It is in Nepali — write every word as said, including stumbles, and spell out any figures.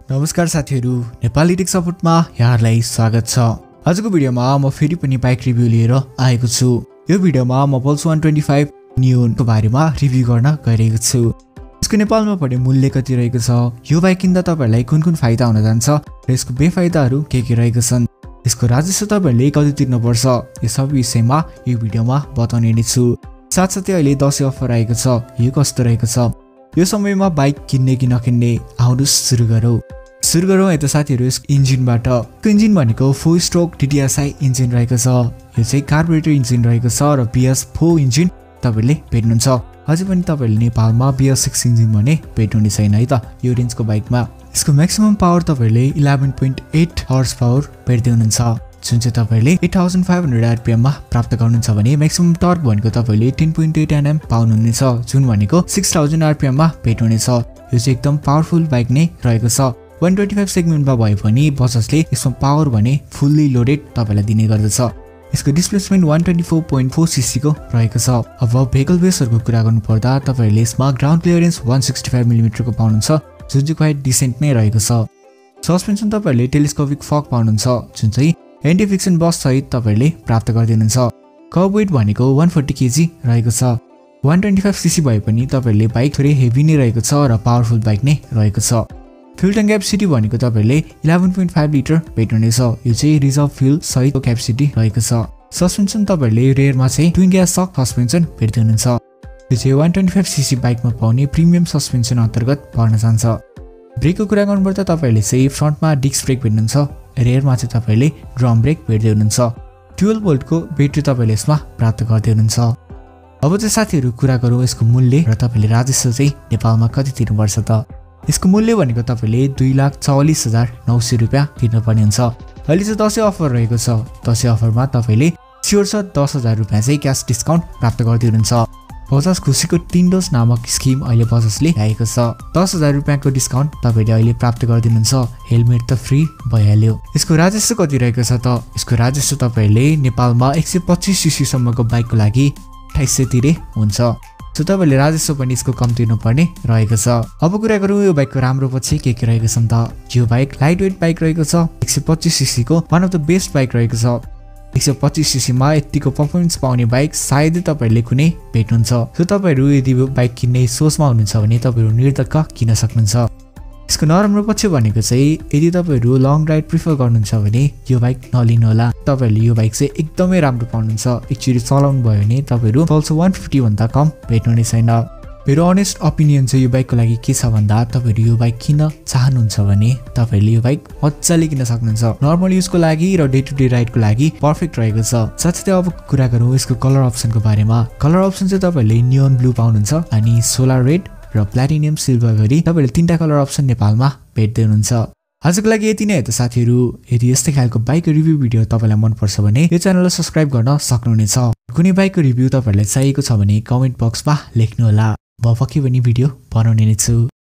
नमस्कार साथीहरु, नेपाली टेक सपोर्टमा यहाँहरुलाई स्वागत छ। आजको भिडियोमा म फेरि पनि बाइक रिभ्यु लिएर आएको छु। यो भिडियोमा म पल्सर one twenty-five नियोनको बारेमा रिभ्यु गर्न गइरहेको छु। यसको नेपालमा पर्ने मूल्य कति रहेको छ, यो बाइक किन्दा तपाईहरुलाई कुन कुन फाइदा हुन जान्छ र यसको बेफाइदाहरु के के रहेका छन्, यसको राजस्व तपाईहरुले कति तिर्नु पर्छ, यो सब विषयमा यो भिडियोमा बताउने नै छु। साथसाथै अहिले दशैं अफर आएको छ, यो कस्तो रहेको छ, यो समयमा बाइक किन्ने कि नकिन्ने, आउनुस् सुरु गरौँ। सुरु गरौँ है त साथीहरु यसको इन्जिनबाट। यो इन्जिन भनेको four stroke T T S I engine रहेको छ। यो चाहिँ कार्बोरेटर इन्जिन रहेको छ र बी एस फोर इन्जिन तपाईले भेट्नुहुन्छ। अझै पनि तपाईले नेपालमा बी एस सिक्स इन्जिन भने भेट्नुहुने छैन है त यो रेन्जको बाइकमा। यसको म्याक्सिमम पावर तपाईले eleven point eight horse power भेट्दै हुनुहुन्छ, जुन चाहिँ तपाईले eight thousand five hundred R P M मा प्राप्त गर्नुहुन्छ भने म्याक्सिमम टर्क भनेको तपाईले ten point eight newton metre पाउनुहुनेछ, जुन भनेको six thousand R P M मा भेट्नुहुनेछ। यो चाहिँ एकदम पावरफुल बाइक नै रहेको छ। one twenty-five सेगमेन्टमा भए पनि बजाजले यसमा पावर भने फुल्ली लोडेड तपाईलाई दिने गर्दछ। यसको displacement one twenty-four point four C C को रहेको छ। अब भेहिकल बेसहरुको कुरा गर्नु पर्दा तपाईले यसमा ground clearance one sixty-five millimetre को पाउनुहुन्छ, जुन चाहिँ क्वाइट डिसेन्ट नै रहेको छ। सस्पेन्सन तपाईले टेलिस्कोपिक फक पाउनुहुन्छ, जुन चाहिँ एन्टी फ्रिक्सन बस सहित तपाईले प्राप्त गर्दिनुहुन्छ। कर्ब वेट भनेको one forty केजी रहेको छ। one twenty-five सी सी भए पनि तपाईले बाइक थोरै हेभी नै रहेको छ र पावरफुल बाइक नै रहेको छ। फ्युल ट्याङ्क क्यापेसिटी भनेको तपाईले eleven point five लिटर भेट्नुहुनेछ, यो चाहिँ रिजर्भ फ्युल सहितको क्यापेसिटी रहेको छ। सस्पेन्सन तपाईले रेयरमा चाहिँ ट्विन ग्यास सक सस्पेन्सन भेट्दै हुनुहुन्छ, यो चाहिँ one twenty-five सी सी बाइकमा पाउने प्रिमियम सस्पेन्सन अन्तर्गत पर्न जान्छ। ब्रेकको कुरा गर्नुपर्दा तपाईले चाहिँ फ्रन्टमा डिस्क ब्रेक भेट्नुहुन्छ, रेयरमा चाहिँ तपाईले ड्रम ब्रेक भेट्दै हुनुहुन्छ। twelve भोल्टको ब्याट्री तपाईले यसमा प्राप्त गर्दै हुनुहुन्छ। अब चाहिँ साथीहरु कुरा गरौँ यसको मूल्य र तपाईले राजस्व चाहिँ नेपालमा कति तिर्नुपर्छ त। यसको मूल्य भनेको तपाईले दुई लाख चौवालिस हजार नौ सय रुपियाँ तिर्नुपर्ने हुन्छ। अहिले चाहिँ दशैं अफर रहेको छ। दशैं अफरमा तपाईले स्योर छ दस हजार रुपियाँ चाहिँ क्याश डिस्काउन्ट प्राप्त गर्दै हुनुहुन्छ। बजाज खुसीको तीन डोज नामक स्किम अहिले बजाजले ल्याएको छ। दस हजार रुपियाँको डिस्काउन्ट तपाईले अहिले प्राप्त गरिदिनुहुन्छ। हेलमेट त फ्री भइहाल्यो। यसको राजस्व कति रहेको छ त। यसको राजस्व तपाईले नेपालमा one twenty-five सी सी सम्मको बाइकको लागि अट्ठाइस सय तिरे हुन्छ, सो तपाईले राजस्व पनि यसको कम तिर्नुपर्ने रहेको छ। अब कुरा गरौँ यो बाइकको राम्रो पछि के के रहेको छ त। यो बाइक लाइट वेट बाइक रहेको छ, one twenty-five सी सी को one of the best bike रहेको छ। one twenty-five सी सी मा यतिको परफर्मेन्स पाउने बाइक सायदै तपाईले कुनै भेट्नुहुन्छ। सो तपाईहरु यदि बाइक किन्ने सोचमा हुनुहुन्छ भने तपाईहरु निर्धक्क किन्न सक्नुहुन्छ। यसको नराम्रो पक्ष भनेको चाहिँ यदि तपाईहरु लङ राइड प्रिफर गर्नुहुन्छ भने यो बाइक नलिनु होला। तपाईहरुले यो बाइक चाहिँ एकदमै राम्रो पाउनुहुन्छ। एकचोटी चलाउनु भयो भने तपाईहरु पल्सर one fifty भन्दा कम भेट्नुहुने छैन। मेरो अनेस्ट ओपिनियन चाहिँ यो बाइकको लागि के छ भन्दा तपाईहरु यो बाइक किन्न चाहनुहुन्छ भने तपाईहरुले यो बाइक मज्जाले किन्न सक्नुहुन्छ। नर्मल युजको लागि र डे टु डे राइडको लागि पर्फेक्ट रहेको छ। साथसाथै अब कुरा गरौँ यसको कलर अप्सनको बारेमा। कलर अप्सन चाहिँ तपाईहरुले नियोन ब्लू पाउनुहुन्छ अनि सोलर रेड र प्लाटिनियम सिल्भर गरी तपाईले तीनटा कलर अप्सन नेपालमा भेट्दै हुनुहुन्छ। आजको लागि यति नै हो त साथीहरु। यदि यस्तै खालको बाइक रिभ्यु भिडियो तपाईलाई मन पर्छ भने यो च्यानललाई सब्स्क्राइब गर्न सक्नुहुनेछ। कुनै बाइकको रिभ्यु तपाईलाई चाहिएको छ भने कमेन्ट बक्समा लेख्नु होला, म पक्कै पनि भिडियो बनाउने नै छु।